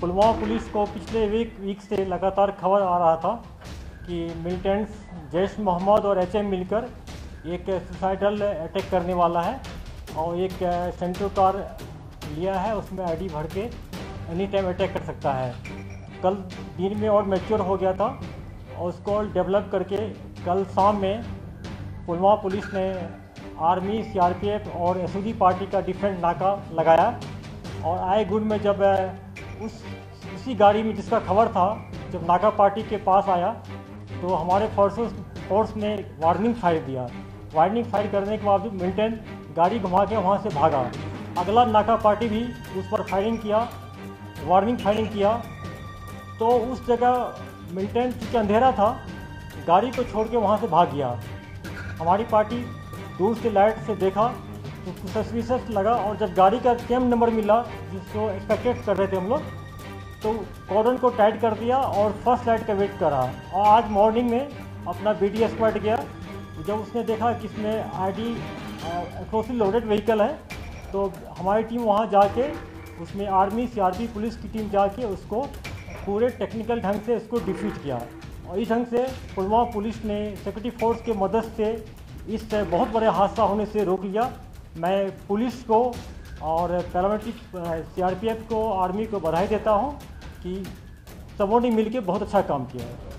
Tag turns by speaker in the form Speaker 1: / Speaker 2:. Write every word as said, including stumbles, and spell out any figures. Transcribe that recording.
Speaker 1: Pulwama police को पिछले week week से लगातार खबर आ रहा था कि मिलिटेंट्स जैश मोहम्मद और एच एम मिलकर एक सुसाइडल अटैक करने वाला है और एक सेंट्रो कार लिया है, उसमें आईडी भर के एनी टाइम अटैक कर सकता है। कल दिन में और मैच्योर हो गया था और उसको डेवलप करके कल शाम में पुलवामा पुलिस ने army, C R P F और एस ओ जी पार्टी का डिफरेंट नाका लगाया और आए गुड में जब उस उसी गाड़ी में जिसका खबर था, जब नाका पार्टी के पास आया तो हमारे फोर्सेस फोर्स ने वार्निंग फायर दिया। वार्निंग फायर करने के बावजूद मिलिटेंट गाड़ी घुमा के वहाँ से भागा। अगला नाका पार्टी भी उस पर फायरिंग किया, वार्निंग फायरिंग किया, तो उस जगह मिलिटेंट चूँकि अंधेरा था, गाड़ी को छोड़ के वहाँ से भाग गया। हमारी पार्टी दूर से लाइट से देखा तो सस्पिशियस लगा और जब गाड़ी का कैम नंबर मिला जिसको एक्सपेक्टेड कर रहे थे हम लोग, तो कॉर्डन को टाइट कर दिया और फर्स्ट लाइट का वेट करा। और आज मॉर्निंग में अपना बी डी स्क्वाड गया, जब उसने देखा कि इसमें I D explosive loaded vehicle है, तो हमारी टीम वहाँ जाके उसमें army, C R P, police की टीम जाके उसको पूरे टेक्निकल ढंग से उसको डिफ्यूज किया। और इस ढंग से पुलवामा पुलिस ने सिक्योरिटी फोर्स के मदद से इस बहुत बड़े हादसा होने से रोक लिया। मैं पुलिस को और paramilitary C R P F को, आर्मी को बधाई देता हूँ कि सबों ने मिलकर बहुत अच्छा काम किया है।